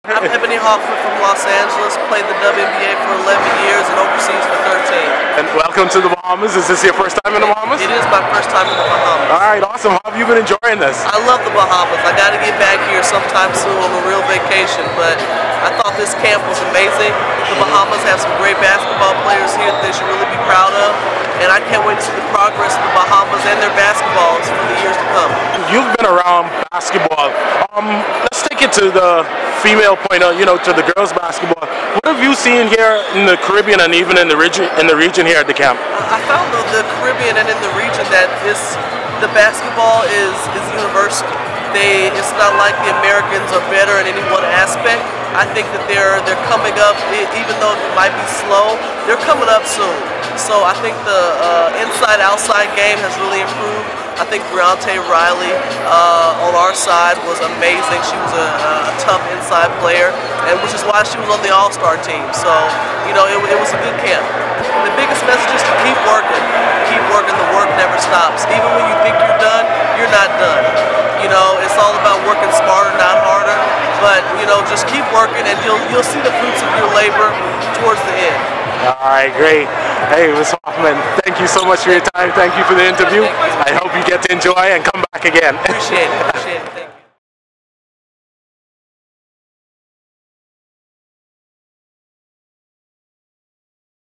I'm Ebony Hoffman from Los Angeles, played the WNBA for 11 years and overseas for 13. And welcome to the Bahamas. Is this your first time in the Bahamas? It is my first time in the Bahamas. Alright, awesome. How have you been enjoying this? I love the Bahamas. I got to get back here sometime soon on a real vacation, but I thought this camp was amazing. The Bahamas have some great basketball players here that they should really be proud of, and I can't wait to see the progress of the Bahamas and their basketballs for the years to come. You've been around basketball. Let's take it to the female point, to the girls' basketball. What have you seen here in the Caribbean and even in the region here at the camp? I found the Caribbean and in the region that the basketball is universal. It's not like the Americans are better in any one aspect. I think that they're coming up, even though it might be slow, they're coming up soon. So I think the inside-outside game has really improved. I think Briante Riley on our side was amazing. She was a tough inside player, and which is why she was on the All-Star team. So, it was a good camp. The biggest message is to keep working. Keep working. The work never stops. Even when you think you're done, you're not done. It's all about working smarter, not harder. But, just keep working, and you'll see the fruits of your labor towards the end. All right, great. Hey, Ms. Hoffman, thank you so much for your time. Thank you for the interview. I hope you get to enjoy and come back again. Appreciate it.